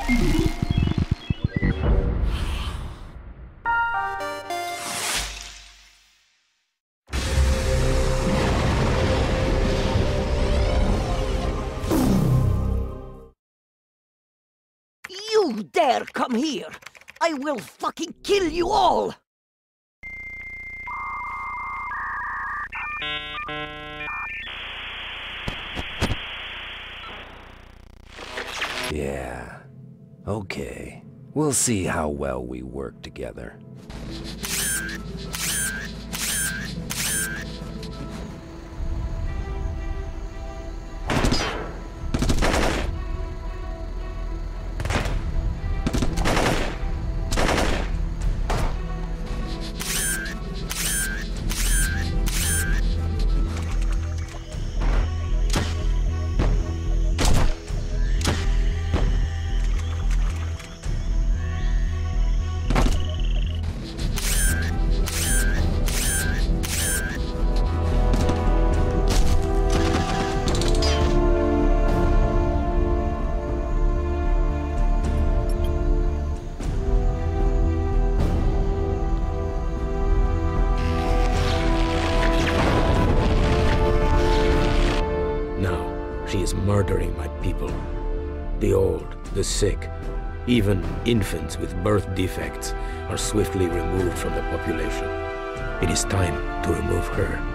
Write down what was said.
You dare come here! I will fucking kill you all! Yeah. Okay. We'll see how well we work together. She is murdering my people. The old, the sick, even infants with birth defects are swiftly removed from the population. It is time to remove her.